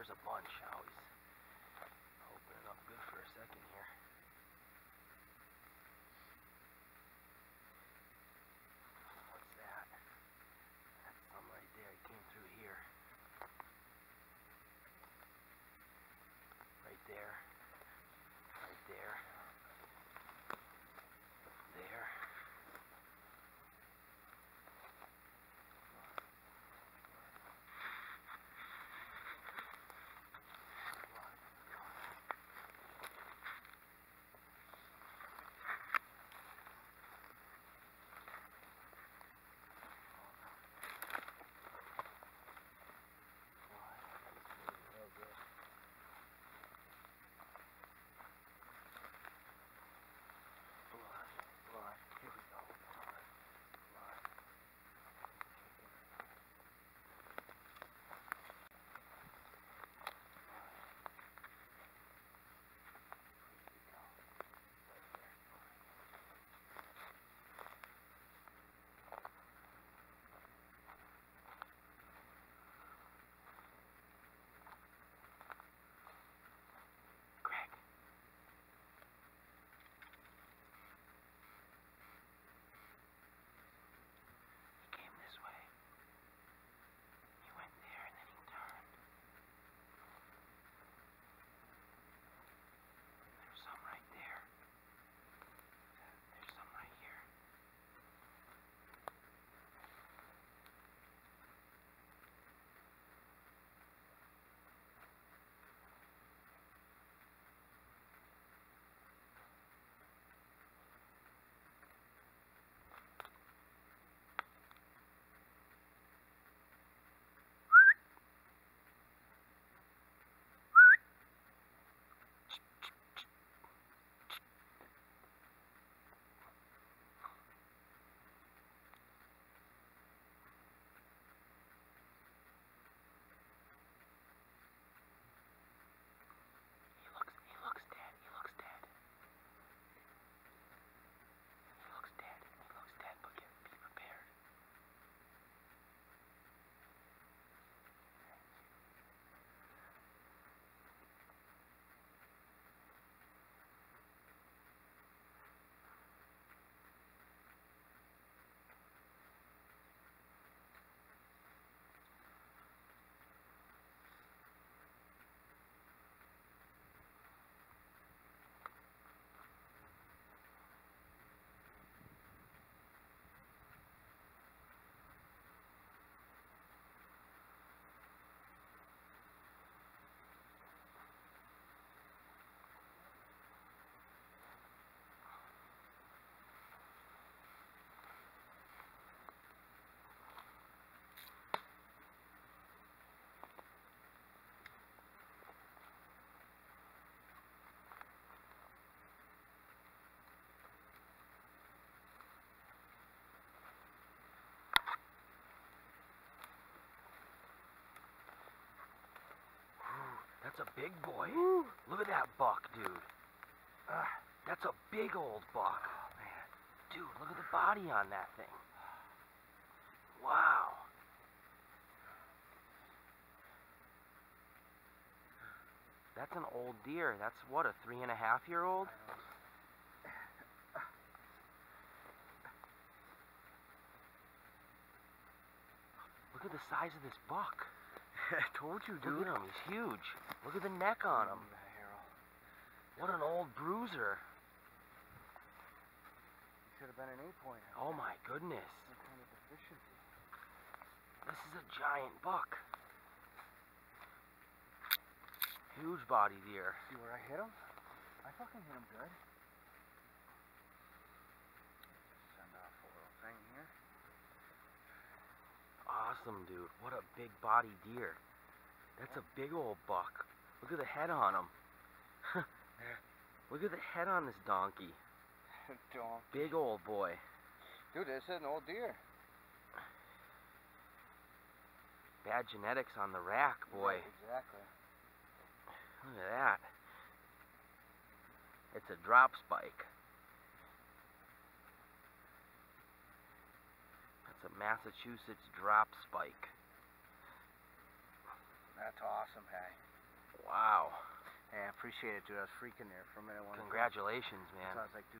there's a bunch. Always opening up good for a second here. What's that? That's some right there. He came through here. Right there. Right there. There. That's a big boy. Woo. Look at that buck, dude. That's a big old buck. Oh, man. Dude, look at the body on that thing. Wow. That's an old deer. That's what, a 3.5-year-old? Look at the size of this buck. I told you, dude. Look at him. He's huge. Look at the neck on him. What an old bruiser. He should have been an 8-pointer. Oh my goodness. What kind of deficiency? This is a giant buck. Huge body deer. See where I hit him? I fucking hit him good. Send off a little thing here. Awesome, dude. What a big body deer. That's a big old buck. Look at the head on him. Look at the head on this donkey. Big old boy. Dude, this is an old deer. Bad genetics on the rack, boy. Right, exactly. Look at that. It's a drop spike. That's a Massachusetts drop spike. That's awesome, hey. appreciate it, dude. I was freaking there for a minute. Congratulations, man. So I was like, dude.